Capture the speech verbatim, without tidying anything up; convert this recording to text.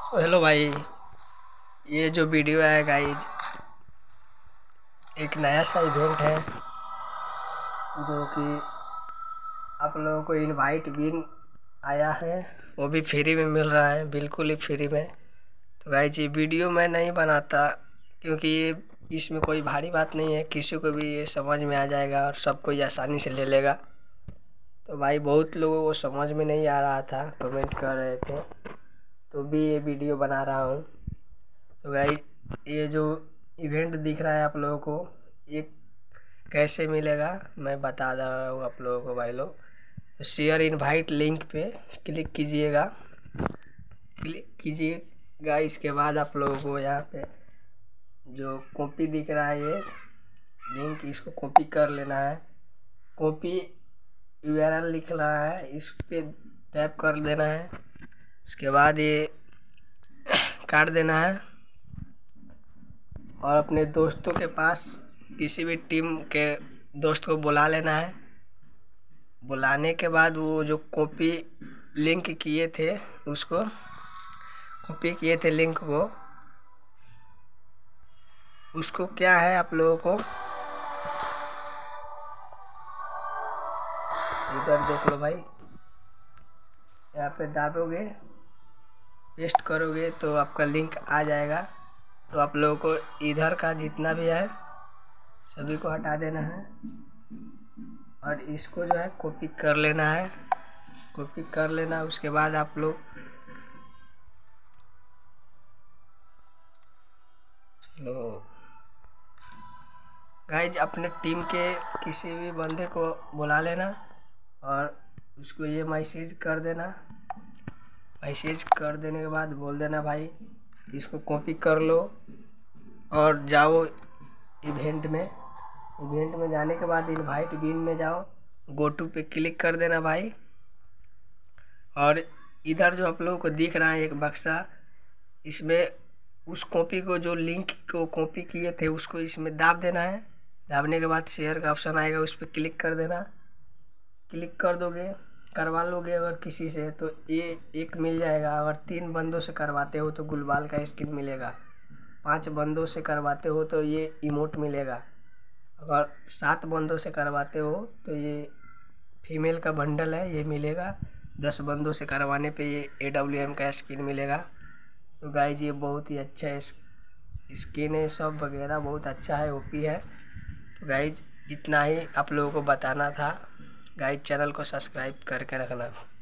तो हेलो भाई, ये जो वीडियो है गाइज एक नया सा इवेंट है जो कि आप लोगों को इनवाइट भी आया है, वो भी फ्री में मिल रहा है, बिल्कुल ही फ्री में। तो गाइज ये वीडियो मैं नहीं बनाता क्योंकि ये इसमें कोई भारी बात नहीं है, किसी को भी ये समझ में आ जाएगा और सब कोई आसानी से ले लेगा। तो भाई बहुत लोगों को समझ में नहीं आ रहा था, कमेंट कर रहे थे, तो भी ये वीडियो बना रहा हूँ। तो भाई ये जो इवेंट दिख रहा है आप लोगों को, ये कैसे मिलेगा मैं बता रहा हूँ आप लोगों को। भाई लोग शेयर इनवाइट लिंक पे क्लिक कीजिएगा, क्लिक कीजिएगा। इसके बाद आप लोगों को यहाँ पे जो कॉपी दिख रहा है ये लिंक, इसको कॉपी कर लेना है। कॉपी यूआरएल लिख रहा है, इस पे टैप कर देना है। उसके बाद ये काट देना है और अपने दोस्तों के पास किसी भी टीम के दोस्त को बुला लेना है। बुलाने के बाद वो जो कॉपी लिंक किए थे उसको कॉपी किए थे लिंक को, उसको क्या है आप लोगों को इधर देख लो भाई, यहाँ पे दाबोगे, पेस्ट करोगे तो आपका लिंक आ जाएगा। तो आप लोगों को इधर का जितना भी है सभी को हटा देना है और इसको जो है कॉपी कर लेना है। कॉपी कर लेना, उसके बाद आप लोग चलो गाइज अपने टीम के किसी भी बंदे को बुला लेना और उसको ये मैसेज कर देना। मैसेज कर देने के बाद बोल देना भाई इसको कॉपी कर लो और जाओ इवेंट में। इवेंट में जाने के बाद इनवाइट बिन में जाओ, गो टू पे क्लिक कर देना भाई। और इधर जो आप लोगों को दिख रहा है एक बक्सा, इसमें उस कॉपी को जो लिंक को कॉपी किए थे उसको इसमें दाब देना है। दाबने के बाद शेयर का ऑप्शन आएगा, उस पर क्लिक कर देना। क्लिक कर दोगे, करवा लोगे अगर किसी से तो ये एक मिल जाएगा। अगर तीन बंदों से करवाते हो तो गुलबाल का स्किन मिलेगा, पांच बंदों से करवाते हो तो ये इमोट मिलेगा, अगर सात बंदों से करवाते हो तो ये फीमेल का बंडल है ये मिलेगा, दस बंदों से करवाने पे ये ए डब्ल्यू एम का स्किन मिलेगा। तो गाइज ये बहुत ही अच्छा है, स्किन है सब वगैरह बहुत अच्छा है, ओपी है। तो गाइज इतना ही आप लोगों को बताना था। गाइज चैनल को सब्सक्राइब करके रखना।